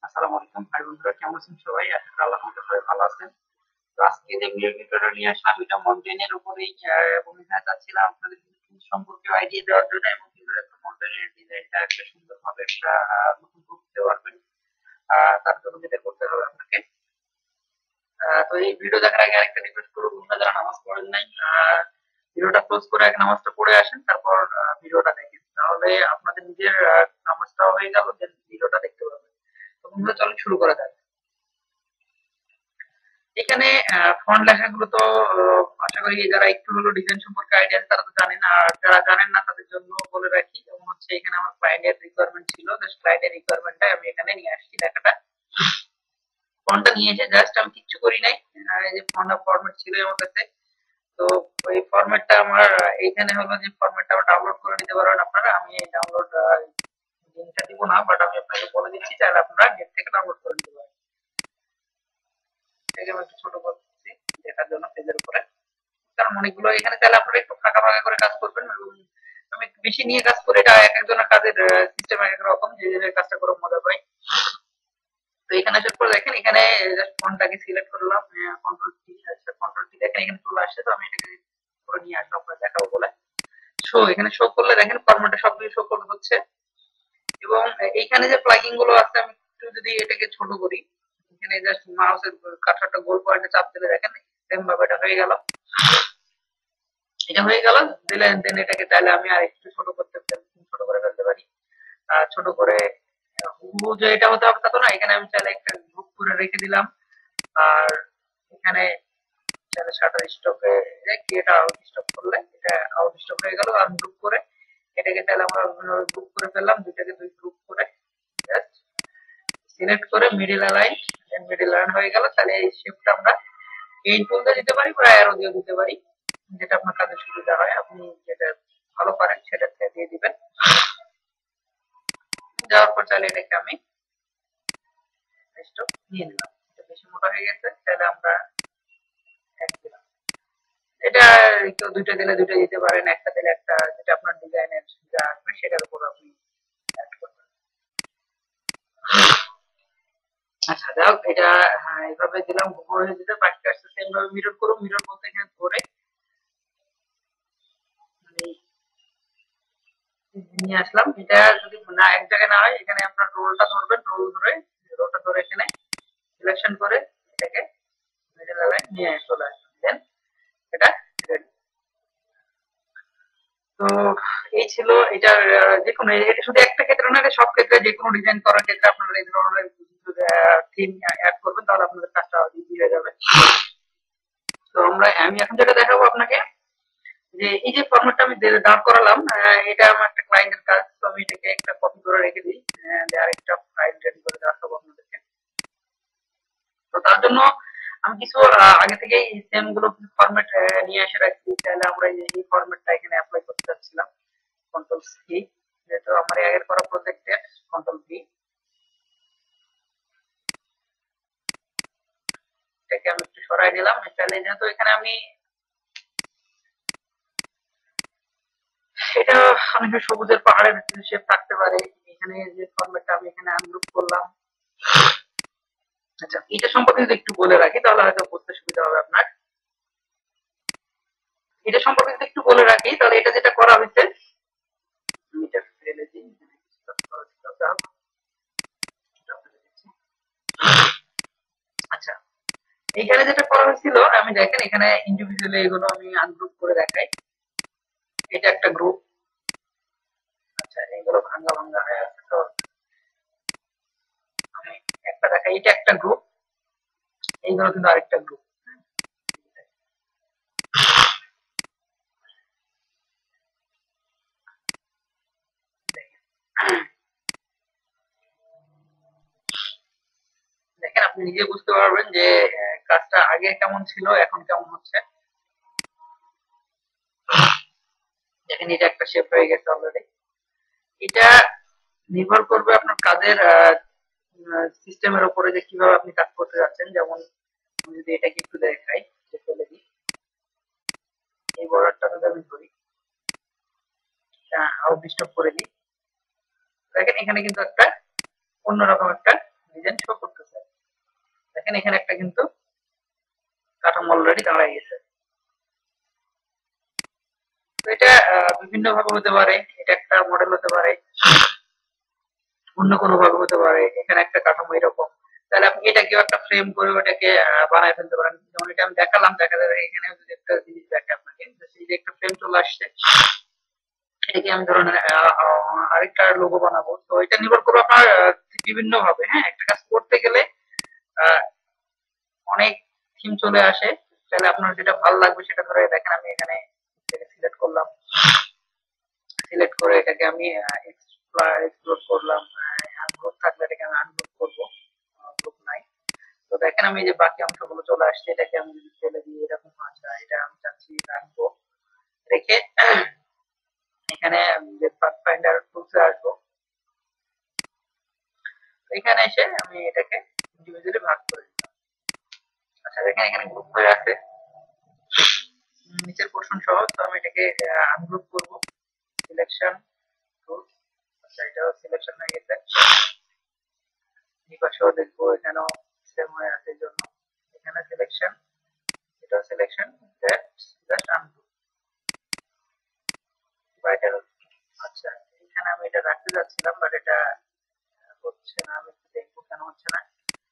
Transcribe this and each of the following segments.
আসসালামু আলাইকুম ভাই বন্ধুরা, কেমন আছেন সবাই? আশা করি আল্লাহর রহমতে সবাই ভালো আছেন। তো আজকে যে ভিডিও টিউটোরিয়াল নিয়ে আসলাম এটা মাউন্টেনের উপরেই, এবং এখানে চাচ্ছিলাম আপনাদের কিছু সম্পর্কে আইডিয়া দেওয়ার জন্য এবং কি করে একটা মাউন্টেনের ডিজাইনটা একটা সুন্দরভাবে একটা নতুন রূপ দিতে পারবেন। তার জন্য যেটা করতে হবে আপনাকে, তো এই ভিডিও দেখার আগে আরেকটা রিকোয়েস্ট করবো, আপনারা যারা নামাজ পড়েন নাই, ভিডিওটা ক্লোজ করে আগে নামাজটা পড়ে আসেন, তারপর ভিডিওটা দেখেন, তাহলে আপনাদের নিজের নামাজটাও হয়ে গেল, দেন ভিডিওটা দেখতে পাবেন। তো বন্ধুরা চলুন শুরু করা যাক। এখানে ফন্ট লেখাগুলো তো আশা করি যারা একটু হলো ডিজাইন সম্পর্কে আইডিয়া আছে তারা তো জানেন, আর যারা জানেন না তাদের জন্য বলে রাখি। যেমন হচ্ছে এখানে আমার ক্লায়েন্টের রিকোয়ারমেন্ট ছিল, জাস্ট ক্লায়েন্টের রিকোয়ারমেন্টটা আমি এখানে নিয়ে আসছি লেখাটা। ফন্টটা নিয়ে এসে জাস্ট আমি কিচ্ছু করি নাই, এই যে ফন্ট ফরম্যাট ছিল আমার কাছে, তো ওই ফরম্যাটটা আমার এইখানে হলো যে ফরম্যাটটা ডাউনলোড করে নিতে পারবেন আপনারা। আমি এই ডাউনলোড লিঙ্কটা দিব না, বাট আমি আপনাকে বলে দিচ্ছি, চাইলে আপনারা নেট থেকে ডাউনলোড করে নিতে পারেন। এটাকে আমি একটু ছোট করছি দেখার জন্য পেজের উপরে, কারণ অনেকগুলো এখানে চাইলে আপনারা একটু ফাঁকা ফাঁকা করে কাজ করবেন, এবং আমি একটু বেশি নিয়ে কাজ করি, এটা এক একজনের কাজের সিস্টেম এক এক রকম, যে যে কাজটা করে মজা পাই। তো এখানে আসার পর দেখেন, এখানে জাস্ট ফন্টটাকে সিলেক্ট করলাম, কন্ট্রোল টি, আচ্ছা কন্ট্রোল টি, দেখেন এখানে চলে আসছে। তো আমি এটাকে করে নিয়ে আসলাম আপনাদের দেখাবো বলে। শো, এখানে শো করলে দেখেন ফরম্যাটে সবকিছু শো করতে হচ্ছে। এবং এইখানে যে প্লাগইন গুলো আছে, আমি একটু যদি এটাকে ছোট করি, এখানে জাস্ট মাউসের কার্সারটা গোল পয়েন্টে চাপ দিলে দেখেন সেম ভাবে এটা হয়ে গেল। এটা হয়ে গেল দিলে দেন এটাকে চাইলে আমি আর একটু ছোট করতে ছোট করে ফেলতে পারি। ছোট করে হুবহু যে এটা হতে হবে তা তো না, এখানে আমি চাইলে একটা গ্রুপ করে রেখে দিলাম। আর এখানে চাইলে শাটার স্টপে কি এটা আউট স্টপ করলে এটা আউট স্টপ হয়ে গেল। আনগ্রুপ করে এটাকে চাইলে আমরা গ্রুপ করে ফেললাম, দুইটাকে দুই গ্রুপ করে জাস্ট সিলেক্ট করে middle align, then middle align হয়ে গেল। তাহলে এই শেপটা আমরা পেইন্ট টুল দিয়ে দিতে পারি বা অ্যারো দিয়ে দিতে পারি, যেটা আপনার কাজে সুবিধা হয়, আপনি যেটা ভালো পারেন সেটা দিয়ে দিবেন। যাওয়ার পর চাইলে এটাকে আমি স্টপ নিয়ে নিলাম, এটা বেশি মোটা হয়ে গেছে, তাহলে আমরা এক দিলাম। এটা কেউ দুইটা দিলে দুইটা দিতে পারেন, একটা দিলে একটা, যেটা আপনার ডিজাইনের যা আসবে সেটার উপর আপনি অ্যাড করবেন। আচ্ছা যাও, এটা হ্যাঁ এইভাবে দিলাম, উপরে হয়ে যেতে বাকিটা আসছে সেম ভাবে মিরর করুন। মিরর বলতে এখানে ধরে মানে নিয়ে আসলাম। এটা যদি না এক জায়গায় না হয়, এখানে আপনার রোলটা ধরবেন, রোলটা ধরে এখানে সিলেকশন করে এটাকে মিডল লাইন নিয়ে চলে আসবেন, দেন এটা রেডি। তো এই ছিল এটা। যে কোনো এটা শুধু একটা ক্ষেত্রে না, এটা সব ক্ষেত্রে, যে কোনো ডিজাইন করার ক্ষেত্রে আপনারা এই ধরনের থিম অ্যাড করবেন, তাহলে আপনাদের কাজটা ইজি হয়ে যাবে। তো আমি এখন যেটা দেখাবো আপনাকে, যে এই যে ফরম্যাটটা আমি দাঁড় করালাম, এটা আমার একটা ক্লায়েন্টের কাজ। তো আমি এটাকে একটা কপি করে রেখে দিই, আরেকটা ফাইল রেডি করে দেখাবো আপনাদেরকে। তো তার জন্য আমি কিছু আগে থেকে এই সেম গুলো ফরম্যাট নিয়ে এসে রাখছি। তাহলে আমরা এই ফরম্যাটটা এখানে অ্যাপ্লাই করতে চাচ্ছিলাম। কন্ট্রোল সি, যেহেতু আমার আগের করা প্রজেক্টের, কন্ট্রোল ভি, এটাকে আমি একটু সরাই দিলাম। তাহলে যেহেতু এখানে আমি এটা অনেক সবুজের পাহাড়ের শেপ থাকতে পারে, এখানে যে ফরম্যাটটা আমি এখানে আনগ্রুপ করলাম। আচ্ছা, এটা সম্পর্কে যদি একটু বলে রাখি তাহলে হয়তো বুঝতে সুবিধা হবে আপনার। এটা সম্পর্কে যদি একটু বলে রাখি, তাহলে এটা যেটা করা হয়েছে, এটা ফেলে দিই, আচ্ছা এইখানে যেটা করা হয়েছিল, আমি দেখেন এখানে ইন্ডিভিজুয়ালি এগুলো আমি আনগ্রুপ করে দেখাই। এটা একটা গ্রুপ, আচ্ছা এগুলো ভাঙ্গা ভাঙ্গা হয়ে আছে, তো আমি একটা দেখাই, এটা একটা গ্রুপ, এইগুলো কিন্তু আরেকটা গ্রুপ। দেখেন আপনি নিজে বুঝতে পারবেন যে কাজটা আগে কেমন ছিল, এখন কেমন হচ্ছে। দেখেন এটা একটা শেপ হয়ে গেছে অলরেডি। এটা নির্ভর করবে আপনার কাজের সিস্টেমের উপরে, যে কিভাবে আপনি কাজ করতে যাচ্ছেন। যেমন আমি যদি এটাকে একটু দেখাই, যে ফেলে দিই, এই বর্ডারটা যদি আমি ধরি, আউট স্টপ করে দিই, দেখেন এখানে কিন্তু একটা অন্যরকম একটা ডিজাইন দেখেন এখানে একটা কিন্তু কাঠামো অলরেডি দাঁড়ায় গেছে। তো এটা বিভিন্ন ভাবে হতে পারে, এটা একটা মডেল হতে পারে, অন্য কোনো ভাবে হতে পারে। এখানে একটা কাঠামো এরকম, তাহলে আপনি এটাকেও একটা ফ্রেম করে ওটাকে বানায় ফেলতে পারেন। যেমন এটা আমি দেখালাম, দেখা যাবে এখানে যদি একটা জিনিস দেখে আপনাকে, এই যে একটা ফ্রেম চলে আসছে, এটাকে আমি ধরুন আরেকটা লোগো বানাবো। তো এটা নির্ভর করবে আপনার বিভিন্ন ভাবে। হ্যাঁ, একটা কাজ করতে গেলে আহ, অনেক থিম চলে আসে। তাহলে আপনার যেটা ভালো লাগবে সেটা ধরে দেখেন আমি এখানে সিলেক্ট করলাম, সিলেক্ট করে এটাকে আমি এক্সপ্লোর করলাম। আনগ্রুপ থাকলে এটাকে আমি আনগ্রুপ করবো, গ্রুপ নাই। তো দেখেন আমি যে বাকি অংশগুলো চলে আসছে, এটাকে আমি যদি ফেলে দিই এরকম, আচ্ছা এটা আমি চাচ্ছি রাখবো, রেখে এখানে যে পাথ ফাইন্ডার টুলসে আসবো, এখানে এসে আমি এটাকে ইন্ডিভিজুয়ালি ভাগ করে দিলাম। আচ্ছা দেখেন এখানে গ্রুপ হয়ে আছে নিচের পোর্শন সহ। তো আমি এটাকে আনগ্রুপ করবো, সিলেকশন টুলস। আচ্ছা এটাও সিলেকশন হয়ে গেছে। এই পাশেও দেখবো এখানেও সেম হয়ে আছে, এই জন্য এখানে সিলেকশন, এটাও সিলেকশন, জাস্ট আনগ্রুপ বা এটা। আচ্ছা এখানে আমি এটা রাখতে যাচ্ছিলাম, বাট এটা হচ্ছে না। আমি একটু দেখবো কেন হচ্ছে না।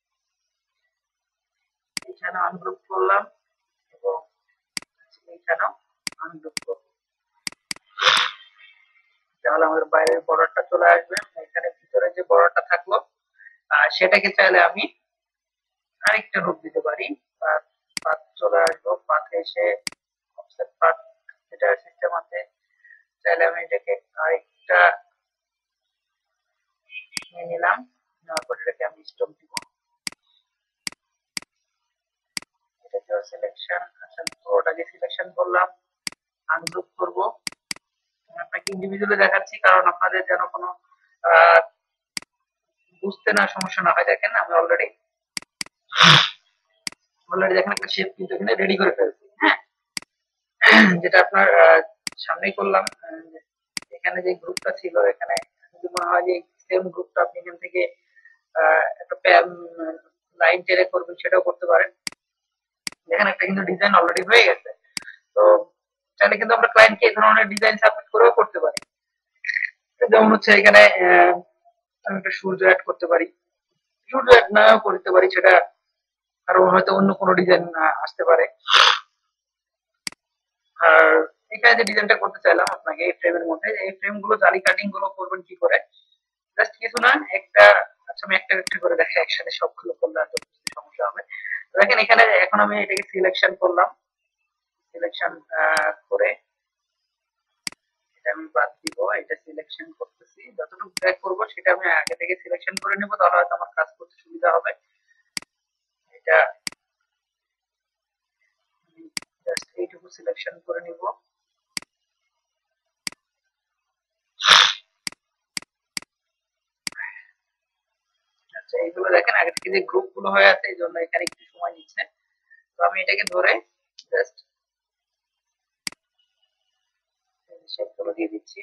এখানে আনগ্রুপ করলাম এবং এখানেও আনগ্রুপ করবো, তাহলে আমাদের বাইরের বর্ডারটা চলে আসবে। এখানে ভিতরে যে বর্ডারটা থাকলো সেটাকে চাইলে আমি আরেকটা রূপ দিতে পারি। পাথ, পাথ চলে আসবো, পাথে এসে অফসেট পাথ যেটা সিস্টেম আছে, চাইলে আমি এটাকে আরেকটা নিয়ে নিলাম, নেওয়ার পর এটাকে আমি স্টপ দিব। এটাকে সিলেকশন, আচ্ছা পুরোটাকে সিলেকশন করলাম, আনগ্রুপ করব। আপনাকে ইন্ডিভিজুয়ালি দেখাচ্ছি কারণ আপনাদের যেন কোনো আহ, বুঝতে না সমস্যা না হয়। দেখেন আমি অলরেডি দেখেন একটা শেপ কিন্তু এখানে রেডি করে ফেলছি। হ্যাঁ, যেটা আপনার সামনেই করলাম। এখানে যে গ্রুপটা ছিল, এখানে যদি মনে হয় যে সেম গ্রুপটা আপনি এখান থেকে একটা লাইন টেনে করবেন, সেটাও করতে পারেন। দেখেন একটা কিন্তু ডিজাইন অলরেডি হয়ে গেছে। তো চাইলে কিন্তু আমরা ক্লায়েন্টকে এই ধরনের ডিজাইন সাবমিট করেও করতে পারি। যেমন হচ্ছে এখানে আমি একটা সূর্য অ্যাড করতে পারি, সূর্য অ্যাড নাও করতে পারি, সেটা আরো হয়তো অন্য কোনো ডিজাইন আসতে পারে। আর এখানে যে ডিজাইনটা করতে চাইলাম আপনাকে এই ফ্রেমের মধ্যে, এই ফ্রেম গুলো জালি কাটিং গুলো করবেন কি করে, জাস্ট কিছু না, একটা, আচ্ছা আমি একটা একটা করে দেখে একসাথে সবগুলো করলে হয়তো বুঝতে সমস্যা হবে। তো দেখেন এখানে এখন আমি এটাকে সিলেকশন করলাম, সিলেকশন করে এটা আমি বাদ দিব। এটা সিলেকশন করতেছি, যতটুকু ব্যাক করবো সেটা আমি আগে থেকে সিলেকশন করে নেবো, তাহলে হয়তো আমার কাজ করতে সুবিধা হবে। এটা জাস্ট এইটুকু সিলেকশন করে নিব। আচ্ছা এইগুলো দেখেন আগে থেকে যে গ্রুপ গুলো হয়ে আছে, এই জন্য এখানে একটু সময় নিচ্ছে। তো আমি এটাকে ধরে জাস্ট শেপ গুলো দিয়ে দিচ্ছি।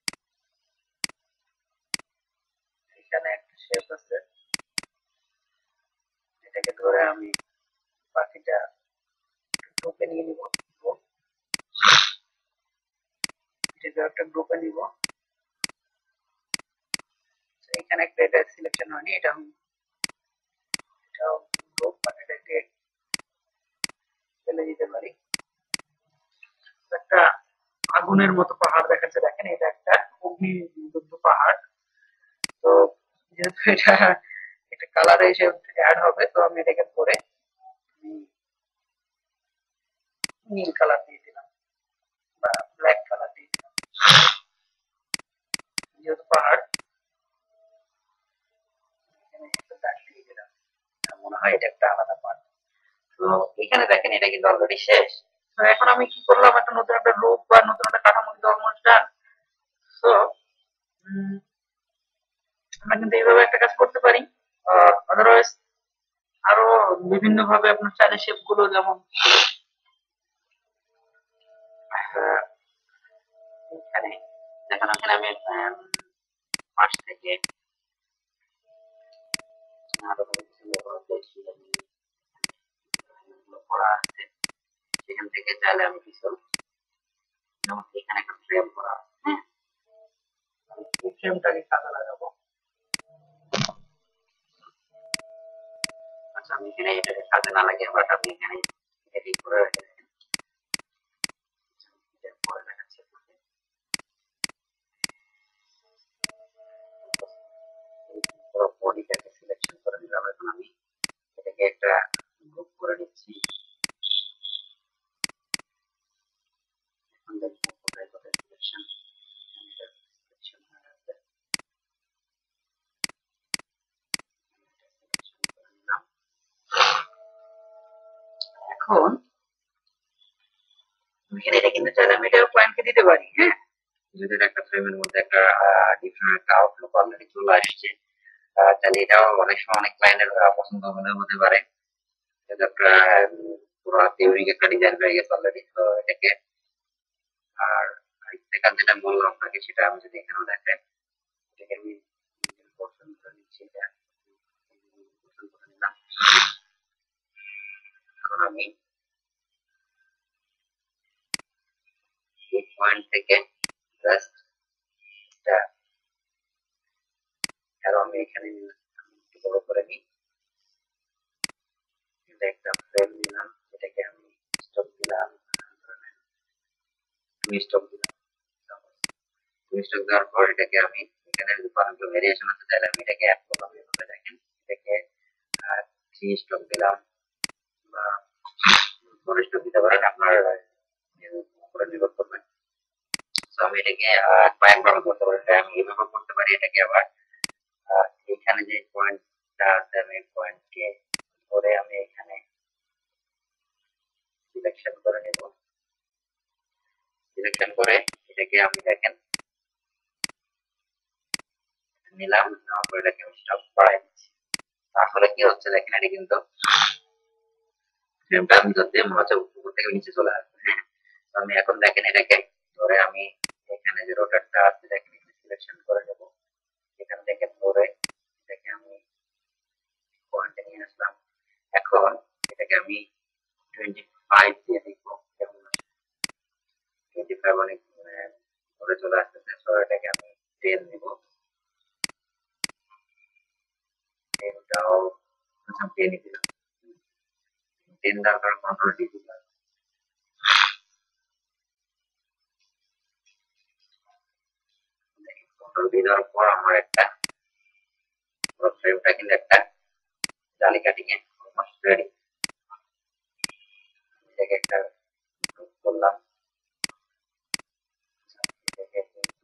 এখানে একটা শেপ আছে, এটাকে ধরে আমি বাকিটা গ্রুপে নিয়ে নিব। এটাকে একটা গ্রুপে নিব। এখানে একটা এটা সিলেকশন হয়নি, এটা আমি এটাও গ্রুপ, বাট এটাকে ফেলে দিতে পারি। একটা আগুনের মতো পাহাড় দেখাচ্ছে, দেখেন এটা একটা অগ্নিদগ্ধ পাহাড়। তো যেহেতু এটা একটা কালারে এসে অ্যাড হবে, তো আমি এটাকে পরে নীল কালার দিয়ে দিলাম বা ব্ল্যাক কালার দিয়ে দিলাম, যেহেতু পাহাড় এখানে একটা দাগ দিয়ে দিলাম। মনে হয় এটা একটা আলাদা পার্ট। তো এখানে দেখেন এটা কিন্তু অলরেডি শেষ। তো এখন আমি কি করলাম, একটা নতুন একটা রূপ বা নতুন একটা কাঠামো কিন্তু অলমোস্ট ডান। তো আমরা কিন্তু এইভাবে একটা কাজ করতে পারি। আদারওয়াইজ আরো বিভিন্ন ভাবে আপনার চাইলে শেপ গুলো, যেমন এখানে দেখেন, ওখানে আমি পাশ থেকে আরো কিছু ব্যবহার করছি। গুলো করা আছে, সেখান থেকে চাইলে আমি কিছু, যেমন এখানে একটা ফ্রেম করা আছে, হ্যাঁ, এই ফ্রেমটাকে কাজে লাগাবো। আচ্ছা আমি এখানে এটাকে কাজে না লাগিয়ে বাট আমি এখানে এডিট করে রেখে দিই। পরে দেখাচ্ছি আপনাকে। পুরো বডিটাকে সিলেকশন করে দিলাম। এখন আমি এটাকে একটা গ্রুপ করে নিচ্ছি। এখন দেখবো কোথায় কোথায় সিলেকশন, সিলেকশন হয়ে আছে। এখন এখানে এটা কিন্তু চাইলে আমি এটা পয়েন্টকে দিতে পারি, হ্যাঁ, যদি একটা ফ্রেমের মধ্যে একটা ডিফারেন্ট একটা আউটলুক অলরেডি চলে আসছে, তাহলে এটাও অনেক সময় অনেক ক্লায়েন্টের পছন্দ হতে পারে। এটা একটা পুরো ইউনিক একটা ডিজাইন হয়ে গেছে অলরেডি। তো এটাকে আর আরেকটা যেটা বললাম আপনাকে, সেটা আমি যদি এখানেও দেখেন, এটাকে আমি পছন্দ করে নিচ্ছি। এটা পছন্দ করে নিলাম। এখন আমি এই পয়েন্ট থেকে জাস্ট এটা আরো আমি এখানে একটু বড় করে নিই। এটা একটা ফ্রেম দিলাম, এটাকে আমি স্টপ দিলাম, টু স্টপ দিলাম। টু স্টপ দেওয়ার পর এটাকে আমি এখানে অনেকগুলো ভেরিয়েশন আছে, তাহলে আমি এটাকে অ্যাড করলাম। এভাবে দেখেন, এটাকে থ্রি স্টপ দিলাম বা ফোর স্টপ দিতে পারেন, আপনার উপরে নির্ভর করবে। তো আমি এটাকে কয়েকভাবে করতে পারি। আমি এভাবে করতে পারি, এটাকে আবার এখানে যে পয়েন্টটা আছে, আমি পয়েন্টকে ধরে আমি এখানে সিলেকশন করে নেব। সিলেকশন করে এটাকে আমি দেখেন নিলাম, তারপর এটাকে আমি স্টপ বাড়াই দিচ্ছি। আসলে কি হচ্ছে দেখেন, এটা কিন্তু ফ্রেমটা ভিতর দিয়ে মনে হচ্ছে উপর থেকে নিচে চলে আসবে, হ্যাঁ। তো আমি এখন দেখেন এটাকে ধরে আমি এখানে যে রোটারটা আছে দেখেন এখানে সিলেকশন করে নেব। এখান থেকে ধরে এটাকে আমি পয়েন্টে নিয়ে আসলাম। এখন এটাকে আমি 25 দিয়ে দেখবো কেমন আসে। 25 অনেক ধরে চলে আসতেছে। সো এটাকে আমি 10 দিব। 10টাও আচ্ছা 10 দিলাম। 10 দেওয়ার পর কন্ট্রোল ডি দিলাম। কন্ট্রোল ডি দেওয়ার পর আমার একটা পুরো ফ্রেমটা কিন্তু একটা জালি কাটিং এ অলমোস্ট রেডি। এটাকে একটা গ্রুপ করলাম। এটাকে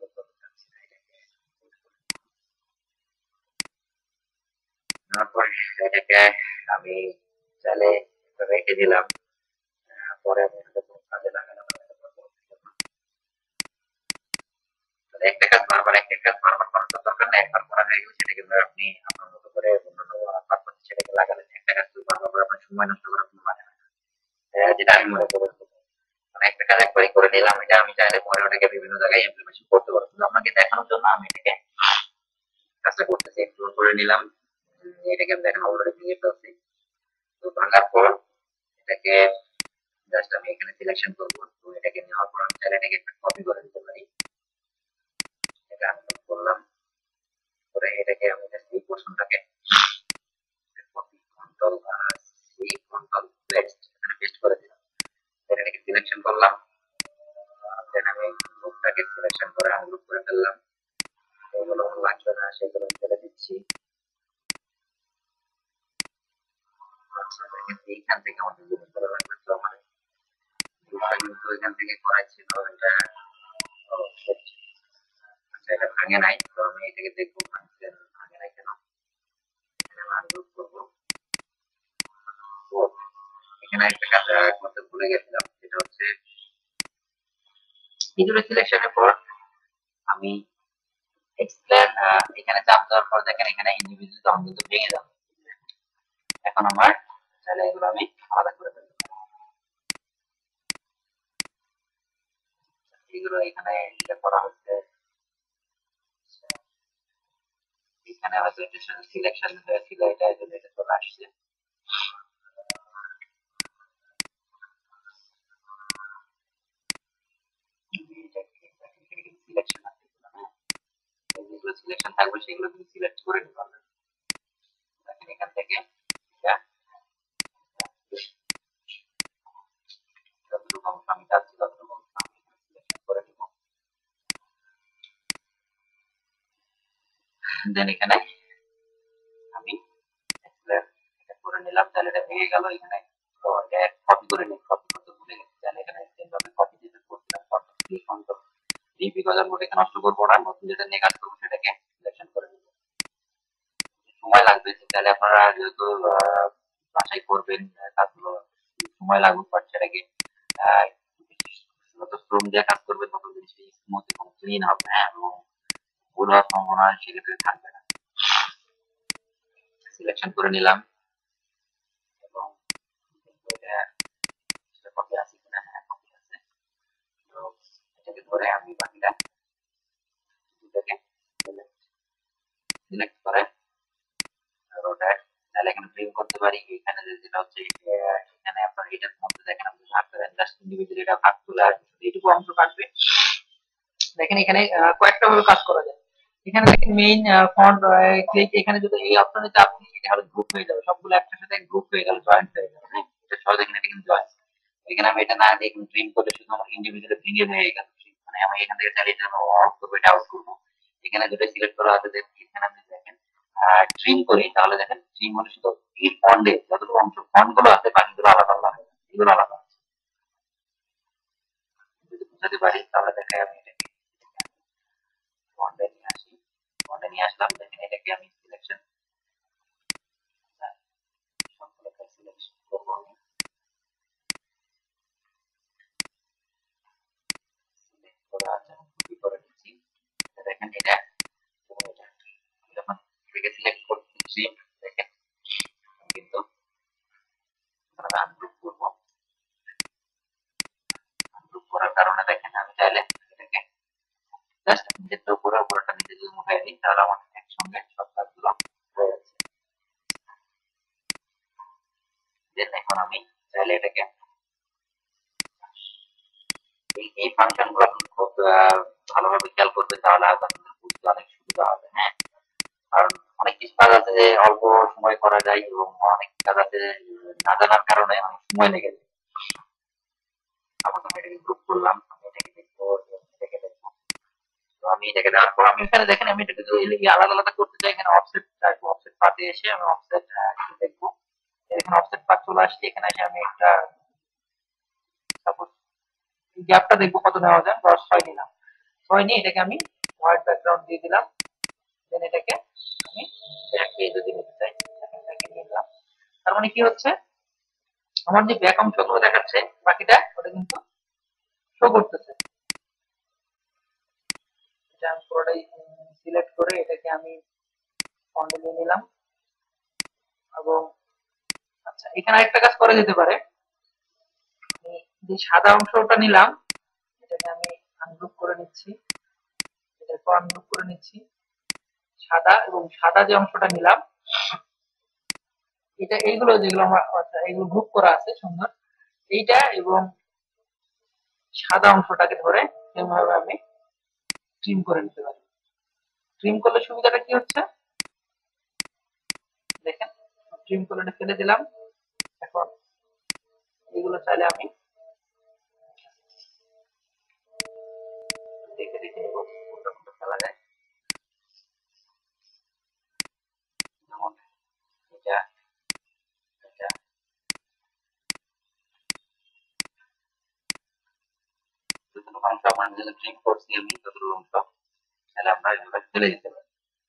তারপর এটাকে আমি চাইলে রেখে দিলাম। পরে আমি এটাকে কোনো কাজে লাগালাম না। একটা কাজ বারবার একটা কাজ বারবার করার তো দরকার নেই। একবার করা হয়ে গেলে সেটা কিন্তু আপনি আপনার মতো করে অন্যান্য পারপাস সেটাকে লাগালেন। একটা কাজ বারবার করে আপনার সময় নষ্ট করার কোনো মানে হয় না। যেটা আমি মনে করি, মানে একটা কাজ একবারই করে নিলাম, এটা আমি চাইলে পরে ওটাকে বিভিন্ন জায়গায় ইমপ্লিমেন্টেশন করতে পারবো। কিন্তু আপনাকে দেখানোর জন্য আমি এটাকে কাজটা করতেছি। এক্সপ্লোর করে নিলাম, এটাকে দেখেন অলরেডি ভেঙে ফেলছি। তো ভাঙার পর এটাকে জাস্ট আমি এখানে সিলেকশন করবো। তো এটাকে নেওয়ার পর আমি চাইলে এটাকে একটা কপি করে দিতে পারি। এটা আমি করলাম, করে এটাকে আমি জাস্ট এই পোর্শনটাকে copy, control C, control paste, এখানে পেস্ট করে দিলাম। এটাকে সিলেকশন করলাম, দেন আমি গ্রুপটাকে সিলেকশন করে আনগ্রুপ করে ফেললাম। এগুলো আমার লাগবে না, সেগুলো ফেলে দিচ্ছি। আচ্ছা দেখেন এইখান থেকে আমাদের জিনিসগুলো লাগবে। তো আমার গ্রুপটা কিন্তু এখান থেকে করা ছিল, এটা আচ্ছা এটা ভাঙে নাই। তো আমি এটাকে দেখবো ভাঙছে ভাঙে নাই কেন। এখানে আমি আনগ্রুপ করবো। এখানে একটা কাজ করতে ভুলে গেছিলাম, সেটা হচ্ছে ভিডিও সিলেকশনের পর আমি এক্সপ্লেন এখানে চাপ দেওয়ার পর দেখেন এখানে ইন্ডিভিজুয়াল তখন কিন্তু ভেঙে যাবে। এখন আমার তাহলে এগুলো আমি আলাদা করে ফেলতে পারি। এগুলো এখানে এটা করা হচ্ছে, এখানে হয়তো এটা সিলেকশন হয়েছিল, এটা এই জন্য এটা চলে আসছে। সেগুলো কিন্তু সিলেক্ট করে নিতে পারবেন। দেখেন এখান থেকে এটা যতটুকু অংশ আমি চাচ্ছি ততটুকু অংশ আমি সিলেকশন করে নিব। দেন এখানে আমি এটা করে নিলাম, তাহলে এটা ভেঙে গেল এখানে। তো এটা কপি করে নিই, কপি করতে ভুলে গেছি, তাহলে এখানে সেম ভাবে কপি যেটা করছিলাম কপি ক্লিক অন করব। এই বিকজ আর মোট এখানে নষ্ট করবো না, নতুন যেটা নিয়ে কাজ করবো সেটাকে সিলেকশন করে নিব। সময় লাগবে, তাহলে আপনারা যেহেতু বাসায় করবেন কাজগুলো সময় লাগুক, বাট সেটাকে যত শ্রম দিয়ে কাজ করবেন তত জিনিসটা স্মুথ এবং ক্লিন হবে, হ্যাঁ, এবং ভুল হওয়ার সম্ভাবনা সেক্ষেত্রে থাকবে না। সিলেকশন করে নিলাম এবং এটা কপি আছে কিনা, হ্যাঁ কপি আছে। তো এটাকে ধরে আমি বাকিটা দুটাকে সিলেক্ট করে রোটেট, তাহলে এখানে প্রিন্ট করতে পারি। এখানে যেটা হচ্ছে এখানে আপনার এটার মধ্যে দেখেন আপনি ভাগ করেন, জাস্ট ইন্ডিভিজুয়ালি এটা ভাগ চলে আসবে, এইটুকু অংশ কাটবে। দেখেন এখানে কয়েকটা ভাবে কাজ করা যায়। এখানে দেখেন মেইন ফন্ট ক্লিক, এখানে যদি এই অপশনে চাপ দিই এটা হলো গ্রুপ হয়ে যাবে, সবগুলো একটার সাথে গ্রুপ হয়ে গেল, জয়েন্ট হয়ে গেল, হ্যাঁ এটা সহজ। এখানে এটা কিন্তু জয়েন্ট, এখানে আমি এটা না দিয়ে এখানে ট্রিম করলে শুধু আমার ইন্ডিভিজুয়ালি ভেঙে হয়ে গেল, মানে আমি এখান থেকে চাইলে এটা অফ করবো, এটা আউট করবো। এখানে দুটো সিলেক্ট করা আছে, এখানে আপনি দেখেন ট্রিম করি, তাহলে দেখেন ট্রিম হলে শুধু এই ফন্টে যতটুকু অংশ ফন্ট গুলো আছে বাকিগুলো আলাদা আলাদা, এগুলো আলাদা আছে। যদি বুঝাতে পারি তাহলে দেখাই, আমি এটাকে ফন্টে নিয়ে আসি, ফন্টে নিয়ে আসলাম, দেখেন এটাকে আমি সিলেকশন সবগুলোকে সিলেকশন করবো, আমি সিলেক্ট করে আছে কপি করে নিচ্ছি। দেখেন এটা এবং এটা যখন এটাকে সিলেক্ট করছি দেখেন কিন্তু আনগ্রুপ করবো, আনগ্রুপ করার কারণে দেখেন আমি চাইলে এটাকে জাস্ট নিজেরটা উপরে উপরেটা নিচে যদি মুখাই দিই তাহলে আমার একসঙ্গে সব কাজগুলো হয়ে যাচ্ছে। দেন এখন আমি চাইলে এটাকে এই ফাংশন গুলো আপনি খুব ভালোভাবে খেয়াল করবেন, তাহলে আপনাদের বুঝতে অনেক সুবিধা হবে, হ্যাঁ। কারণ অনেক কিছু কাজ আছে যে অল্প সময় করা যায় এবং অনেক কাজ আছে না জানার কারণে অনেক সময় লেগে যায়। আবার আমি এটাকে গ্রুপ করলাম, আমি এটাকে দেখবো, এটাকে দেখবো। তো আমি এটাকে দেওয়ার পর আমি এখানে দেখেন আমি এটাকে যদি আলাদা আলাদা করতে চাই, এখানে অফসেট আসবো, অফসেট পাতে এসে আমি অফসেট দেখবো। এখানে অফসেট পাত চলে আসছে, এখানে এসে আমি একটা সাপোজ গ্যাপটা দেখবো কত নেওয়া যায়, 10-6 নিলাম, 6 নিয়ে এটাকে আমি হোয়াইট ব্যাকগ্রাউন্ড দিয়ে দিলাম। দেন এটাকে আমি ব্যাক পেয়ে যদি নিতে চাই ব্যাকে নিয়ে নিলাম। তার মানে কি হচ্ছে, আমার যে ব্যাক অংশগুলো দেখাচ্ছে বাকিটা ওটা কিন্তু শো করতেছে। এটা আমি পুরোটাই সিলেক্ট করে এটাকে আমি ফন্টে নিয়ে নিলাম এবং আচ্ছা এখানে আরেকটা কাজ করা যেতে পারে, আমি যে সাদা অংশটা নিলাম এটাকে আমি আনগ্রুপ করে নিচ্ছি, এটাকে আনগ্রুপ করে নিচ্ছি, সাদা এবং সাদা যে অংশটা নিলাম এটা এইগুলো যেগুলো আমার এইগুলো গ্রুপ করা আছে সুন্দর, এইটা এবং সাদা অংশটাকে ধরে এভাবে আমি ট্রিম করে নিতে পারি। ট্রিম করলে সুবিধাটা কি হচ্ছে দেখেন, ট্রিম করে ফেলে দিলাম। এখন এগুলো চাইলে আমি দেখে দেখে নেব কোনটা কোনটা ফেলা যায়, যেমন এটা এটা যতটুকু অংশ আমার যদি ট্রিম করছি আমি ততটুকু অংশ তাহলে আমরা এভাবে ফেলে দিতে পারি।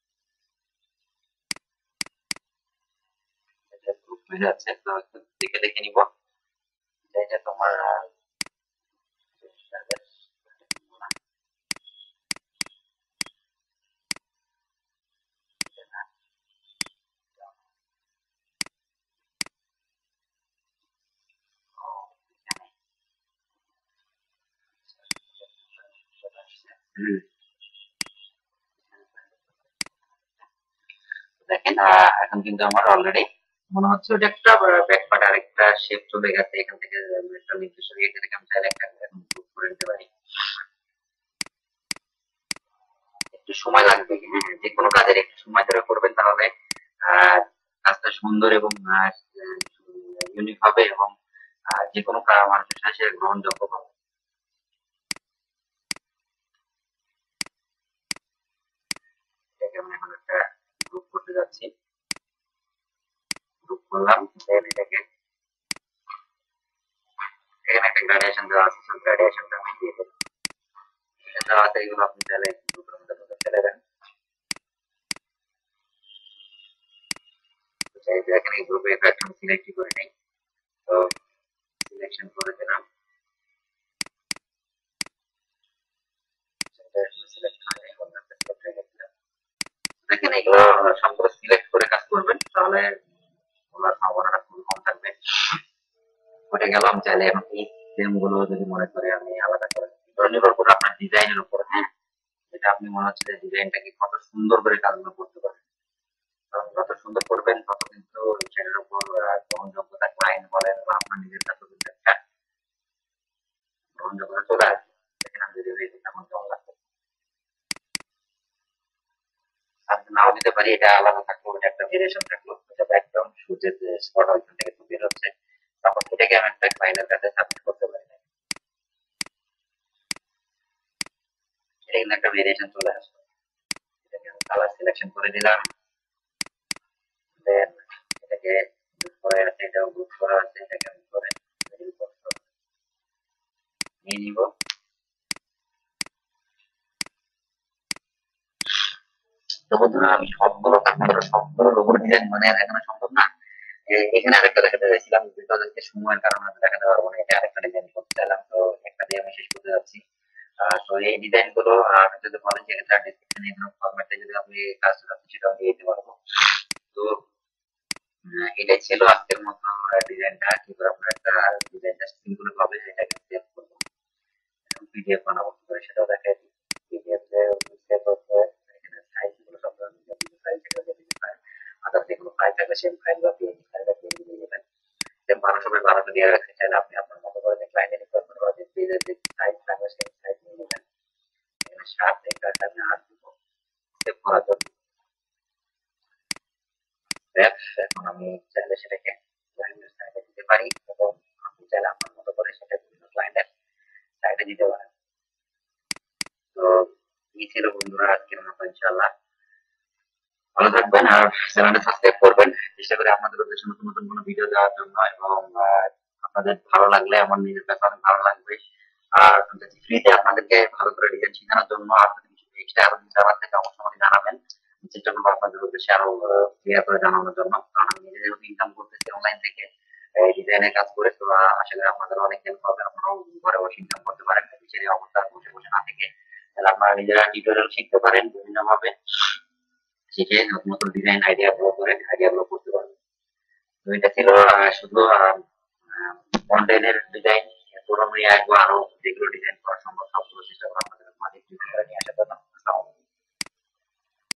এটা গ্রুপ হয়ে যাচ্ছে, তো একটু দেখে দেখে নিব এটা তোমার দেখেন এখন কিন্তু আমার অলরেডি মনে হচ্ছে ওটা একটা ব্যাকপার্ট আর একটা শেপ চলে গেছে, এখান থেকে একটা নির্দিষ্ট ইয়ে থেকে আমি চাইলে একটা গ্রুপ করে নিতে পারি। একটু একটু সময় লাগবে। হ্যাঁ, যে কোনো কাজের একটু সময় ধরে করবেন, তাহলে কাজটা সুন্দর এবং ইউনিক হবে, এবং যে কোনো মানুষের সাথে সেটা গ্রহণযোগ্য হবে। এটাকে আমি এখন একটা গ্রুপ করতে যাচ্ছি। গ্রুপ করলাম, দেন এটাকে এখানে একটা গ্রাডুয়েশন দেওয়া আছে, সব গ্রাডুয়েশনটা আমি দিয়ে দেবো। এটা দেওয়া আছে, এগুলো আপনি চাইলে গ্রুপের মধ্যে ঢুকে ফেলে দেন। এখানে গ্রুপে একটা সিলেক্ট করে নেই, তো সিলেকশন করে দিলাম। সিলেক্ট হয় নাই, অন্য একটা সিলেক্ট হয়ে গেছিল। দেখেন এগুলো সবগুলো সিলেক্ট করে কাজ করবেন, তাহলে ওনার সম্ভাবনাটা খুবই কম থাকবে। ওটা গেল। আমি চাইলে এখন এই ফ্রেম গুলো যদি মনে করে আমি আলাদা করে, নির্ভর করে আপনার ডিজাইনের উপর। হ্যাঁ, যেটা আপনি মনে হচ্ছে যে ডিজাইনটাকে কত সুন্দর করে কাজগুলো করতে পারেন, কারণ যত সুন্দর করবেন তত কিন্তু সেটার উপর গ্রহণযোগ্যতা, ক্লায়েন্ট বলেন বা আপনার নিজের কাছে কিন্তু একটা গ্রহণযোগ্যতা চলে আসবে। দেখেন আমি যদি তেমন কেমন লাগবে। আর নাও দিতে পারি, এটা আলাদা থাকলো, এটা একটা ভেরিয়েশন থাকলো, এটা একদম সূর্যের যে স্পট ওইখান থেকে বের হচ্ছে। তারপর এটাকে আমি একটা ক্লায়েন্টের কাছে সাবমিট করতে পারি। এটা কিন্তু একটা ভেরিয়েশন চলে আসলো। এটাকে আমি কালার সিলেকশন করে দিলাম, দেন এটাকে গ্রুপ করা আছে, এটাও গ্রুপ করা আছে, এটাকে আমি করে নিয়ে নিব। তো বন্ধুরা, আমি সবগুলো লোগো ডিজাইন মানে দেখানো সম্ভব না। এখানে আরেকটা দেখাতে চাইছিলাম, বিকজ আজকে সময়ের কারণে দেখাতে পারবো না। এটা আরেকটা ডিজাইন করতে চাইলাম, তো একটা দিয়ে আমি শেষ করতে যাচ্ছি। তো এই ডিজাইন গুলো আপনি যদি বলেন সেক্ষেত্রে ডিসক্রিপশনে এই ধরনের ফরম্যাটে যদি আপনি কাজটা চাচ্ছেন সেটাও দিয়ে দিতে পারবো। তো এটাই ছিল আজকের মতো ডিজাইনটা। কি করে আপনার একটা ডিজাইনটা সিম্পল ভাবে এটাকে সেভ করবো, পিডিএফ বানাবো কি করে সেটাও দেখাই দিই। পিডিএফ সেভ করতে এখানে সাইজ গুলো সব ধরনের ফাইল থেকে ফাইল, আদার যেগুলো ফাইল থাকবে সেই ফাইল বা পিএনজি ফাইল বা পিএনজি দিয়ে দেবেন। 12 দিয়ে রাখতে চাইলে আপনি আপনার মতো করে যে ক্লায়েন্টের রিকোয়ারমেন্ট বা যে পেজের যে সাইজ থাকবে সেই সাইজ নিয়ে নেবেন। এখানে 7 একটা আমি 8 দিব সেভ করার জন্য। এখন আমি চাইলে সেটাকে ক্লায়েন্টের সাইডে দিতে পারি, এবং আপনি চাইলে আপনার মতো করে সেটা বিভিন্ন ক্লায়েন্টের সাইডে দিতে পারেন। তো এই ছিল বন্ধুরা আজকের মতো। ইনশাআল্লাহ ভালো থাকবেন, আর চ্যানেলটা সাবস্ক্রাইব করবেন। চেষ্টা করি আপনাদের উদ্দেশ্যে নতুন নতুন কোনো ভিডিও দেওয়ার জন্য, এবং আপনাদের ভালো লাগলে আমার নিজের কাছে অনেক ভালো লাগবে। আর ফ্রিতে আপনাদেরকে ভালো করে ডিজাইন শেখানোর জন্য আপনাদের কিছু এক্সট্রা আরো জানার থেকে অবশ্যই আমাকে জানাবেন। চেষ্টা করবো আপনাদের উদ্দেশ্যে আরো ক্লিয়ার করে জানানোর জন্য, কারণ আমি নিজে যেহেতু ইনকাম করতেছি অনলাইন থেকে ডিজাইনের কাজ করে। তো আশা করি আপনাদের অনেক হেল্প হবে, আপনারাও ঘরে বসে ইনকাম করতে পারেন সেই অবস্থা বসে বসে না থেকে। তাহলে আপনারা নিজেরা টিউটোরিয়াল শিখতে পারেন বিভিন্ন ভাবে, শিখে নতুন নতুন ডিজাইন আইডিয়া গুলো করতে পারবেন। তো এটা ছিল শুধু কন্টেন্টের ডিজাইন। পুরোপুরি একবার আরো যেগুলো ডিজাইন করা সম্ভব সবগুলো চেষ্টা করা আপনাদের মাঝে নিয়ে আসার জন্য।